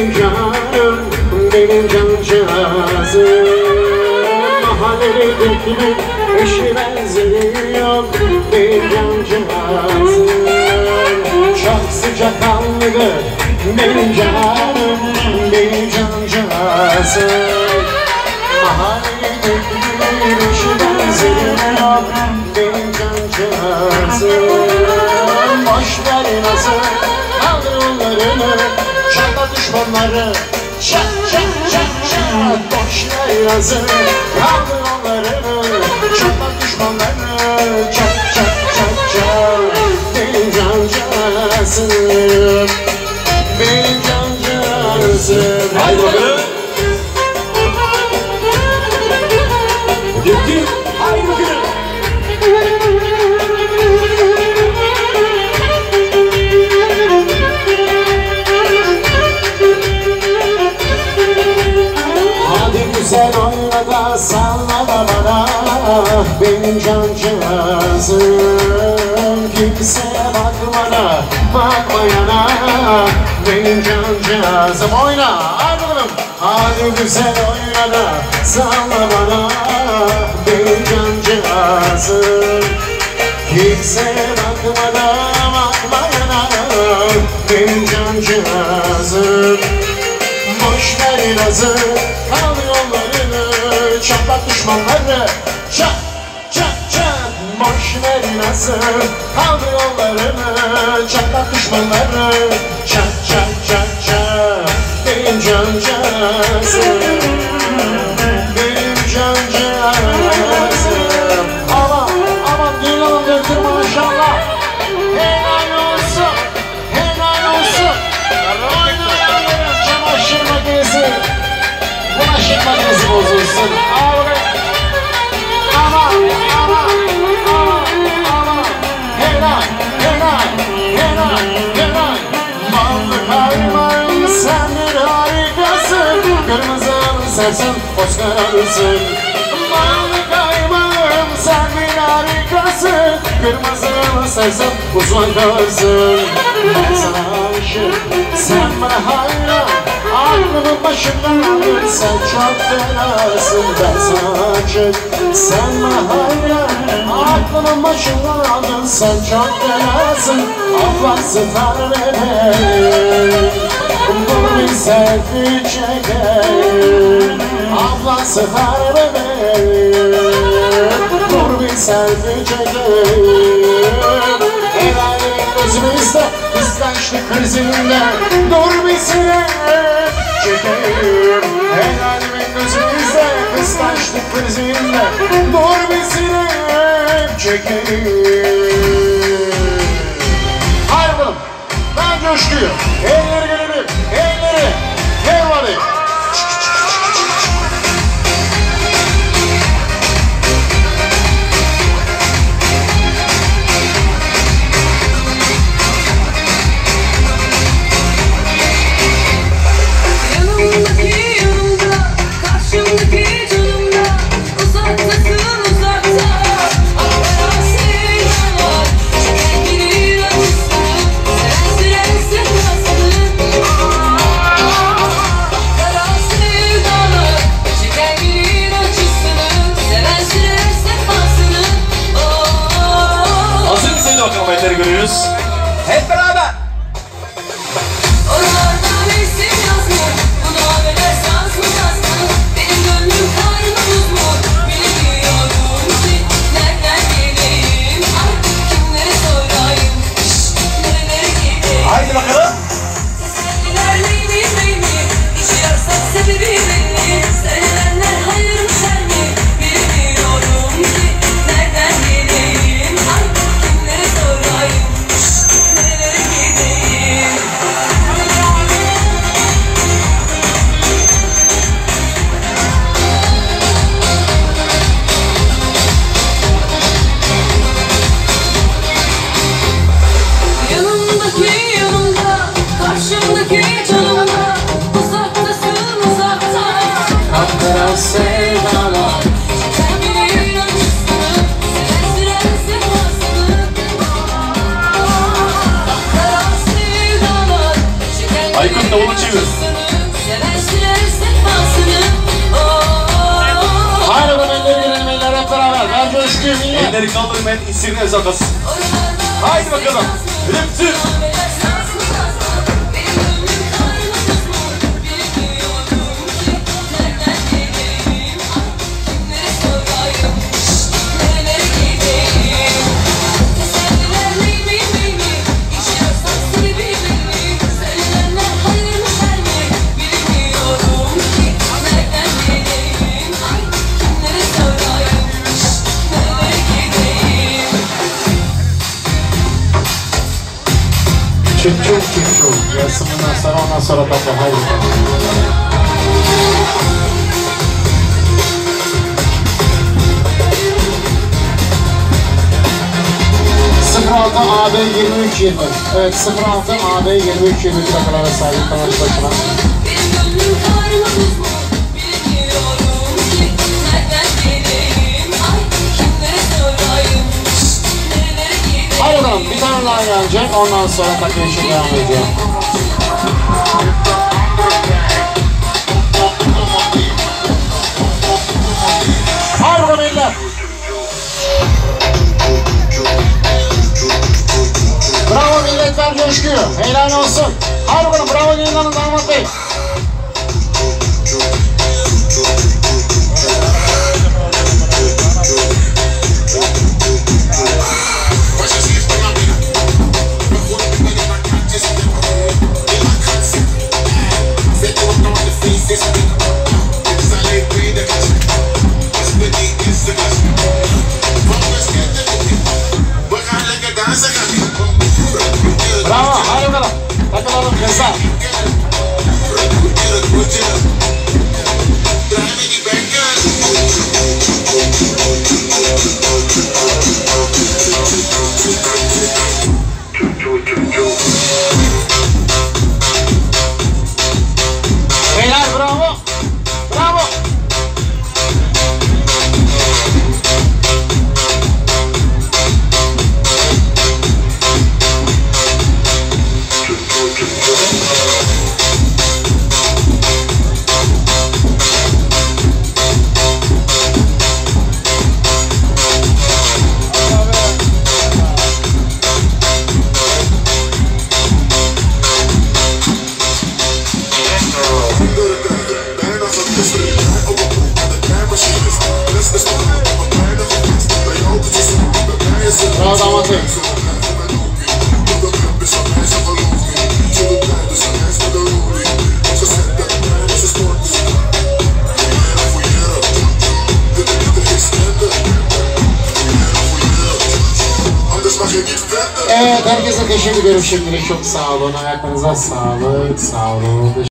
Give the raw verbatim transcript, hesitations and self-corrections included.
benim canım, benim cancağızım. Mahalleli dökülür, eşi benzeri yok, benim cancağızım. Çok sıcakkanlıdır, benim canım, benim cancağızım. Mahalleli dökülür, eşi benzeri yok, benim cancağızım. Boş ver nazı, kaldır onlarını, çatla düşmanları, çat çat çat çat. Boş ver nazı, kaldır onlarını, çatla düşmanları, çat çat çat çat. Benim cancağızım, benim cancağızım. Haydi bakalım. Gitti. Haydi bakalım. Güzel oyna da salla da bana, benim cancağızım. Kimseye bakmana, bakmayana, benim cancağızım. Oyna, hadi bakalım. Hadi güzel oyna da salla bana, benim cancağızım. Kimseye bakmana, bakmayana, benim cancağızım. Boş ver nazı, kaldır yollarını, çatlat düşmanları, çat çat çat. Boş ver nazı, kaldır yollarını, çatlat düşmanları, çat çat çat çat. Benim cancağızım, benim cancağızım. Aman aman duyalım döktür maşallah. Helal olsun, helal olsun. Oynayanların çamaşır makinesi, bulaşık makinesi bozulsun. Aman aman aman aman. Helal helal helal helal. Ballı kayman sen bir harikasın, kırmızı sensin Oscar alırsın. Ballı kayman sen bir harikasın, kırmızı sensin uzman kalırsın. Ben sana aşık, sen bana hayran, aklımın başından aldın, sen çok fenasın. Ben sana aşık, sen bana hayran, aklımın başından aldın, sen çok fenasın. Allah sıtar bebeğim, dur bir selfie çekeyim. Allah sıtar bebeğim, dur bir selfie çekeyim. El alemin gözümüzde, kıskançlık krizinde, dur bir sene çekeyim. El alemin gözümüzde, kıskançlık krizinde, dur bir sene çekeyim. Haydi bakalım, ben coşkuyu, elleri gelelim, elleri, everybody. Bakalım elleri görüyoruz. Hep beraber. Oralarda resim yazmış, buna böyle sans mı yazmış? Benim gönlüm karnımız mu? Bilmiyorum ki nereden geleyim, ay kimlere sorayım, şşş nerelere gideyim. Haydi bakalım. Teselliler neydi neydi, düşüyorsak sebebi belli. Söylenenler hayır mı şer mi? Bilmiyorum ki nereden geleyim, ay kimlere sorayım, şşş nerelere gideyim. Yanımdaki yanımda, karşımdaki canımda, uzaktasın uzakta. Kapkara sevdalar, Kendinin acısını, seven süren sefasını. Kara sevdalar, Aykut davulu çevir. acısını. Oynadığım en isirine zakası. Haydi bakalım. Rüptü. Çık çık çık çık. Yasımından sonra ondan sonra topla. Haydi. sıfır altı A B yirmi üç yirmi. Evet sıfır altı A B yirmi üç yirmi plakalara sahip kanal başına. Haydi bakalım bir tane daha gelecek ondan sonra takviye işe devam ediyor. Haydi bakalım eller. Bravo millet ver coşkuyu. Helal olsun. Haydi bakalım bravo yayınlanın damat bey. Bravo, haydi bakalım. Takılalım kızlar. Beyler bravo. Bravo. Bravo damat bey. Evet herkese teşekkür ederim şimdilik. Çok sağ olun. Ayaklarınıza sağlık. Sağ olun.